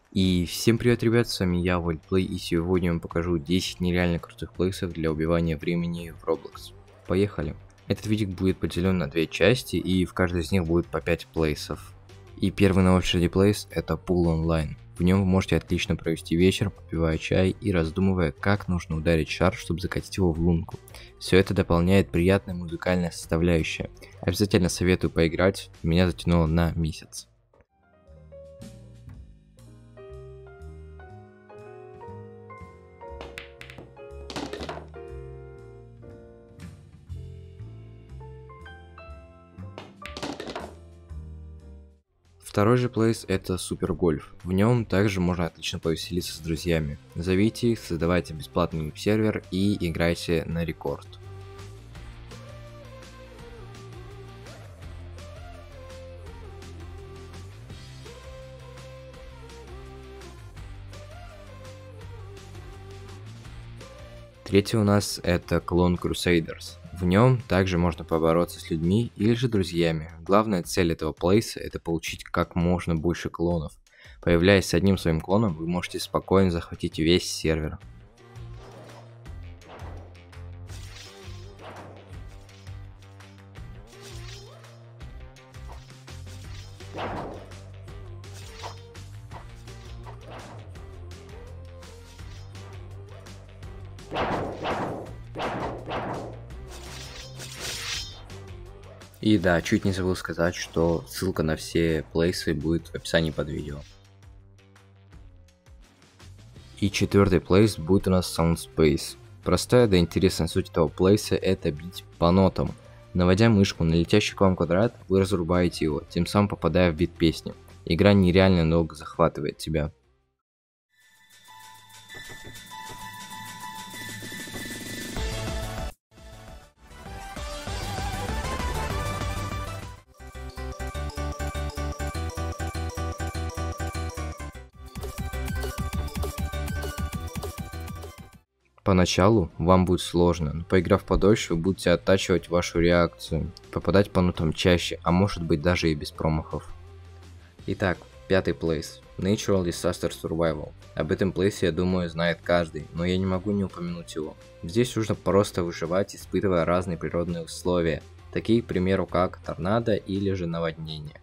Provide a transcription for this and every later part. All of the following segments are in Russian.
И всем привет, ребят, с вами я, Вольтплей, и сегодня я вам покажу 10 нереально крутых плейсов для убивания времени в Roblox. Поехали! Этот видео будет поделен на две части, и в каждой из них будет по 5 плейсов. И первый на очереди плейс — это Pool Online. В нем вы можете отлично провести вечер, попивая чай и раздумывая, как нужно ударить шар, чтобы закатить его в лунку. Все это дополняет приятная музыкальная составляющая. Обязательно советую поиграть, меня затянуло на месяц. Второй же плейс — это Супер Гольф. В нем также можно отлично повеселиться с друзьями. Зовите их, создавайте бесплатный сервер и играйте на рекорд. Третий у нас это Clone Crusaders. В нем также можно побороться с людьми или же друзьями. Главная цель этого плейса — это получить как можно больше клонов. Появляясь с одним своим клоном, вы можете спокойно захватить весь сервер. И да, чуть не забыл сказать, что ссылка на все плейсы будет в описании под видео. И четвертый плейс будет у нас Sound Space. Простая да интересная суть этого плейса — это бить по нотам. Наводя мышку на летящий к вам квадрат, вы разрубаете его, тем самым попадая в бит песни. Игра нереально долго захватывает тебя. Поначалу вам будет сложно, но поиграв подольше, вы будете оттачивать вашу реакцию, попадать по нотам чаще, а может быть даже и без промахов. Итак, пятый плейс. Natural Disaster Survival. Об этом плейсе, я думаю, знает каждый, но я не могу не упомянуть его. Здесь нужно просто выживать, испытывая разные природные условия, такие, к примеру, как торнадо или же наводнение.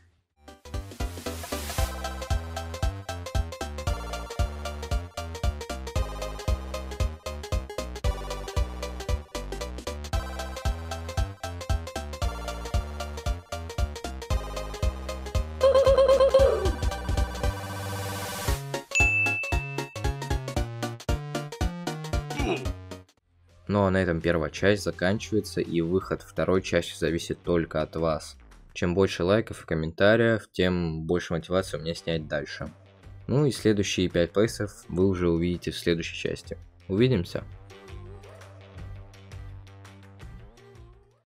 Ну а на этом первая часть заканчивается, и выход второй части зависит только от вас. Чем больше лайков и комментариев, тем больше мотивации у меня снять дальше. Ну и следующие 5 плейсов вы уже увидите в следующей части. Увидимся!